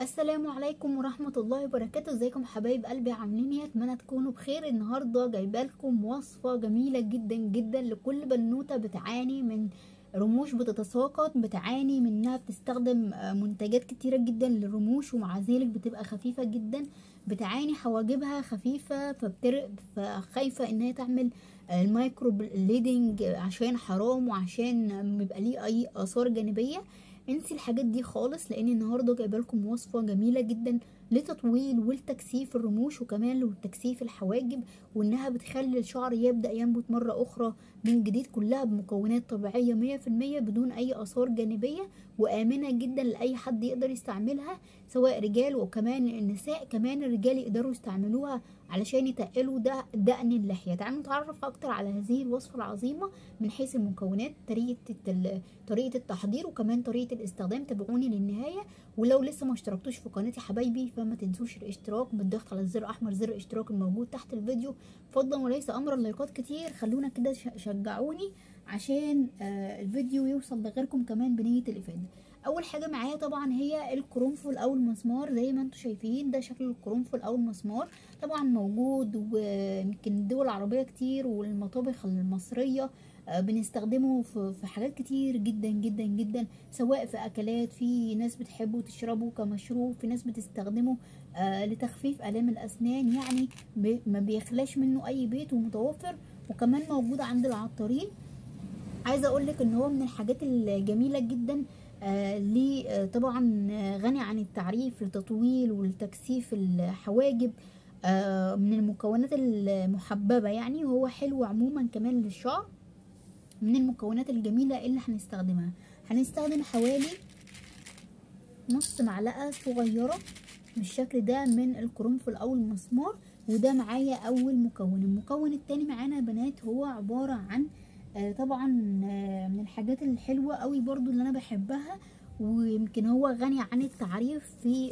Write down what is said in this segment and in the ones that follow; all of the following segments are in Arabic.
السلام عليكم ورحمة الله وبركاته. ازيكم حبايب قلبي؟ عاملين ايه؟ اتمنى تكونوا بخير. النهاردة جايبالكم وصفة جميلة جدا جدا لكل بنوتة بتعاني من رموش بتتساقط، بتعاني من انها بتستخدم منتجات كتيرة جدا للرموش ومع ذلك بتبقى خفيفة جدا، بتعاني حواجبها خفيفة فخايفة انها تعمل المايكرو بليدنج عشان حرام وعشان ميبقى ليه اي اثار جانبية. انسي الحاجات دي خالص، لان النهارده جايبه لكم وصفه جميله جدا لتطويل ولتكثيف الرموش وكمان لتكثيف الحواجب، وانها بتخلي الشعر يبدا ينبت مره اخرى من جديد، كلها بمكونات طبيعيه 100% بدون اي اثار جانبيه، وامنه جدا لاي حد يقدر يستعملها سواء رجال وكمان النساء. كمان الرجال يقدروا يستعملوها علشان يتقلوا دقن اللحيه. تعالوا نتعرف اكتر على هذه الوصفه العظيمه من حيث المكونات، طريقه التحضير وكمان طريقه الاستخدام. تابعوني للنهايه، ولو لسه ما اشتركتوش في قناتي حبايبي فما تنسوش الاشتراك بالضغط على الزر الاحمر، زر الاشتراك الموجود تحت الفيديو فضلا وليس امرا. لايكات كتير، خلونا كده شجعوني عشان الفيديو يوصل لغيركم كمان بنيه الافاده. اول حاجه معايا طبعا هي القرنفل او المسمار. زي ما انتم شايفين ده شكل القرنفل او المسمار، طبعا موجود ويمكن الدول العربيه كتير والمطابخ المصريه بنستخدمه في حاجات كتير جدا جدا جدا، سواء في اكلات، في ناس بتحبه تشربه كمشروب، في ناس بتستخدمه لتخفيف الام الاسنان، يعني ما بيخلاش منه اي بيت ومتوفر وكمان موجود عند العطارين. عايزه اقولك ان هو من الحاجات الجميله جدا، ليه طبعا غني عن التعريف لتطويل ولتكثيف الحواجب، من المكونات المحببه يعني، وهو حلو عموما كمان للشعر. من المكونات الجميله اللي هنستخدم حوالي نص معلقه صغيره بالشكل ده من القرنفل او المسمار، وده معايا اول مكون. المكون التاني معانا يا بنات هو عباره عن طبعا من الحاجات الحلوه قوي برضو اللي انا بحبها، ويمكن هو غني عن التعريف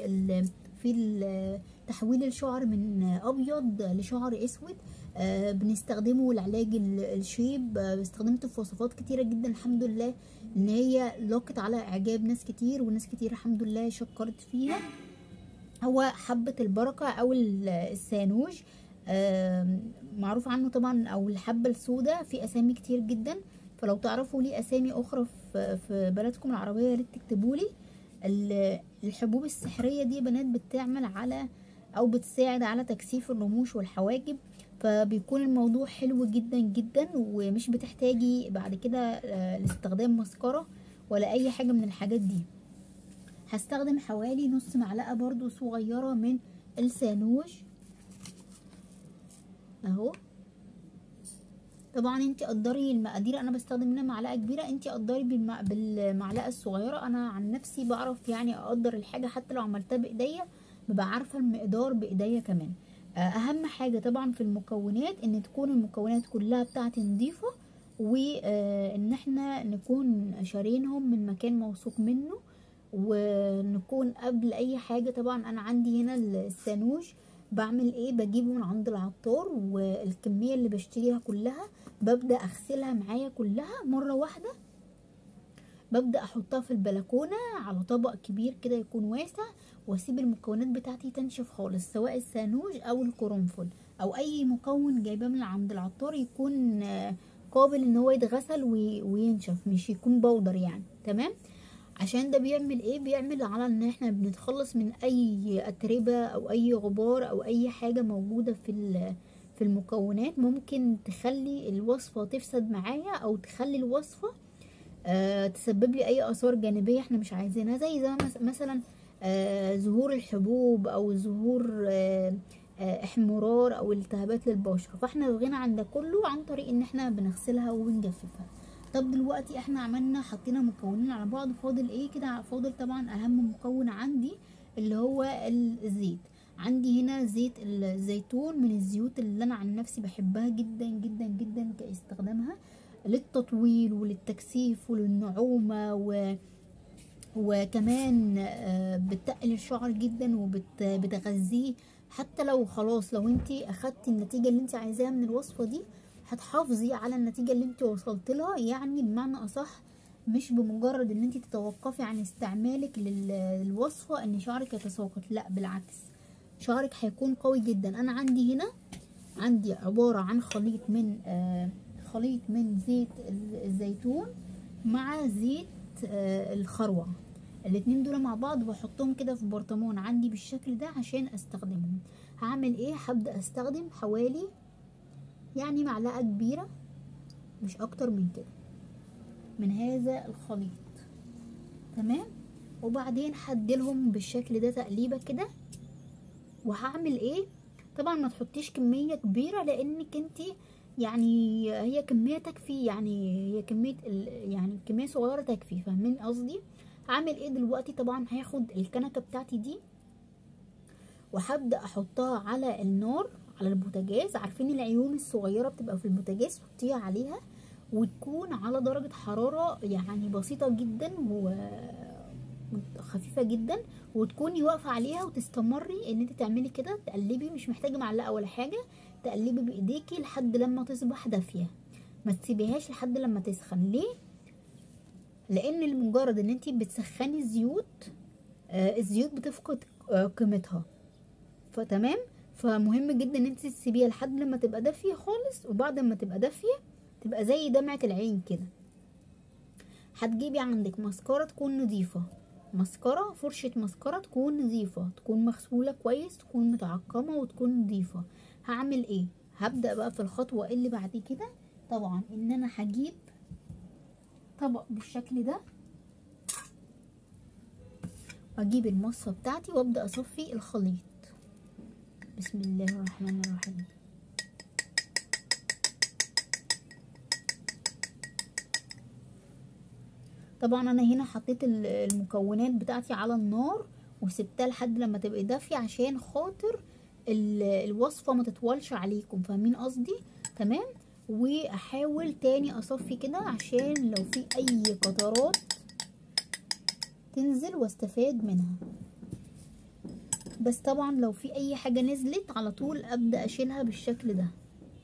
في تحويل الشعر من ابيض لشعر اسود. بنستخدمه لعلاج الشيب. استخدمته في وصفات كتيره جدا، الحمد لله ان هي لاقت على اعجاب ناس كتير، وناس كتير الحمد لله شكرت فيها. هو حبة البركة او السانوج، معروف عنه طبعا، او الحبة السوداء، في اسامي كتير جدا، فلو تعرفوا ليه اسامي اخرى في بلدكم العربية يا ريت تكتبولي. الحبوب السحرية دي بنات بتعمل على او بتساعد على تكثيف الرموش والحواجب، فبيكون الموضوع حلو جدا جدا، ومش بتحتاجي بعد كده لاستخدام مسكرة ولا اي حاجة من الحاجات دي. هستخدم حوالي نص معلقة برضو صغيرة من السانوج اهو. طبعا انتي قدري المقادير، انا بستخدم هنا معلقة كبيرة، انتي قدري بالمعلقة الصغيرة. انا عن نفسي بعرف يعني اقدر الحاجة حتى لو عملتها بايديا ببقى عارفة المقدار بايديا كمان. اهم حاجة طبعا في المكونات ان تكون المكونات كلها بتاعتي نظيفة، وان احنا نكون شارينهم من مكان موثوق منه، ونكون قبل اي حاجة. طبعا انا عندي هنا السانوج بعمل ايه؟ بجيبه من عند العطار، والكمية اللي بشتريها كلها ببدأ اغسلها معايا كلها مرة واحدة، ببدأ احطها في البلكونة على طبق كبير كده يكون واسع، واسيب المكونات بتاعتي تنشف خالص، سواء السانوج او القرنفل او اي مكون جايباه من عند العطار يكون قابل ان هو يتغسل وينشف، مش يكون بودر يعني. تمام؟ عشان ده بيعمل ايه؟ بيعمل على ان احنا بنتخلص من اي اتربة او اي غبار او اي حاجة موجودة في المكونات ممكن تخلي الوصفة تفسد معايا، او تخلي الوصفة تسبب لي اي اثار جانبية احنا مش عايزينها، زي مثلا ظهور الحبوب او ظهور احمرار او التهابات للبشرة. فاحنا الغنى عن ده كله عن طريق ان احنا بنغسلها وبنجففها. طب دلوقتي احنا عملنا حطينا مكونين على بعض، فاضل ايه كده؟ فاضل طبعا اهم مكون عندي اللي هو الزيت. عندي هنا زيت الزيتون، من الزيوت اللي انا عن نفسي بحبها جدا جدا جدا كاستخدامها للتطويل وللتكثيف وللنعومة، وكمان بتقل الشعر جدا وبتغذيه. حتى لو خلاص لو انتي اخدتي النتيجة اللي انتي عايزاها من الوصفة دي، هتحافظي على النتيجة اللي انتي وصلت لها، يعني بمعنى اصح مش بمجرد ان انت تتوقفي عن استعمالك للوصفة ان شعرك يتساقط، لا بالعكس، شعرك هيكون قوي جدا. انا عندي هنا عندي عبارة عن خليط من زيت الزيتون مع زيت الخروع، الاتنين دول مع بعض بحطهم كده في برطمان عندي بالشكل ده عشان استخدمهم. هعمل ايه؟ هبدأ استخدم حوالي يعني معلقة كبيرة مش اكتر من كده من هذا الخليط، تمام. وبعدين هديلهم بالشكل ده تقليبة كده. وهعمل ايه؟ طبعا ما تحطيش كمية كبيرة لانك انتي يعني هي كمية تكفي، يعني هي كمية يعني كمية صغيرة تكفي، فاهمين قصدي؟ هعمل ايه دلوقتي؟ طبعا هاخد الكنكة بتاعتي دي وهبدأ احطها على النار على البوتاجاز. عارفين العيون الصغيرة بتبقى في البوتاجاز؟ حطيها عليها وتكون على درجة حرارة يعني بسيطة جدا وخفيفة جدا، وتكوني واقفة عليها وتستمري ان انت تعملي كده، تقلبي، مش محتاجة معلقة ولا حاجة، تقلبي بايديكي لحد لما تصبح دافية، ما تسيبيهاش لحد لما تسخن. ليه؟ لان لمجرد ان انت بتسخني الزيوت الزيوت بتفقد قيمتها، فتمام. فمهم جدا ان انت تسيبيها لحد لما تبقى دافية خالص، وبعد ما تبقى دافية تبقى زي دمعة العين كده. هتجيبي عندك مسكرة تكون نظيفة، مسكرة فرشة مسكرة تكون نظيفة، تكون مغسولة كويس، تكون متعقمة وتكون نظيفة. هعمل ايه؟ هبدأ بقى في الخطوة اللي بعد كده، طبعا ان انا هجيب طبق بالشكل ده، واجيب المصفى بتاعتي وابدأ اصفي الخليط. بسم الله الرحمن الرحيم. طبعا انا هنا حطيت المكونات بتاعتي على النار وسبتها لحد لما تبقى دافيه عشان خاطر الوصفه ما تطولش عليكم، فاهمين قصدي؟ تمام. واحاول تاني اصفي كده عشان لو في اي قطرات تنزل واستفاد منها. بس طبعا لو في اي حاجه نزلت على طول ابدا اشيلها بالشكل ده.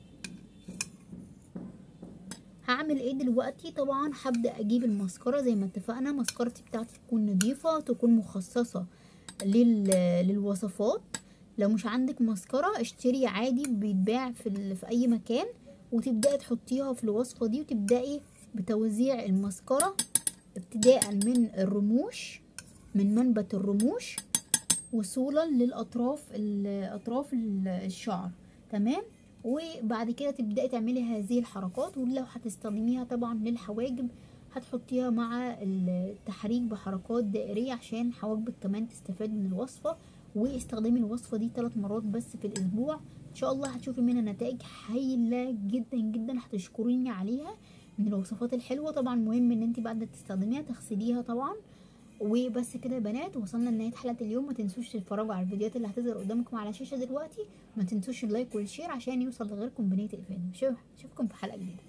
هعمل ايه دلوقتي؟ طبعا هبدأ اجيب المسكرة زي ما اتفقنا، مسكرتي بتاعتي تكون نظيفة، تكون مخصصة للوصفات. لو مش عندك مسكرة اشتري عادي، بيتباع في اي مكان، وتبدأي تحطيها في الوصفة دي، وتبدأي بتوزيع المسكرة ابتداء من الرموش، من منبت الرموش وصولا للأطراف الشعر، تمام. وبعد كده تبدأي تعملي هذه الحركات. ولو هتستخدميها طبعا للحواجب هتحطيها مع التحريك بحركات دائرية عشان حواجبك كمان تستفاد من الوصفة. واستخدمي الوصفة دي 3 مرات بس في الأسبوع، إن شاء الله هتشوفي منها نتائج هايلة جدا جدا، هتشكريني عليها. من الوصفات الحلوة طبعا مهم ان انت بعد ما تستخدميها تغسليها طبعا. وبس كده يا بنات، وصلنا لنهايه حلقه اليوم. ما تنسوش تتفرجوا على الفيديوهات اللي هتظهر قدامكم على الشاشه دلوقتي، ما تنسوش اللايك والشير عشان يوصل لغيركم بنيه الافاده. اشوفكم في حلقه جديده.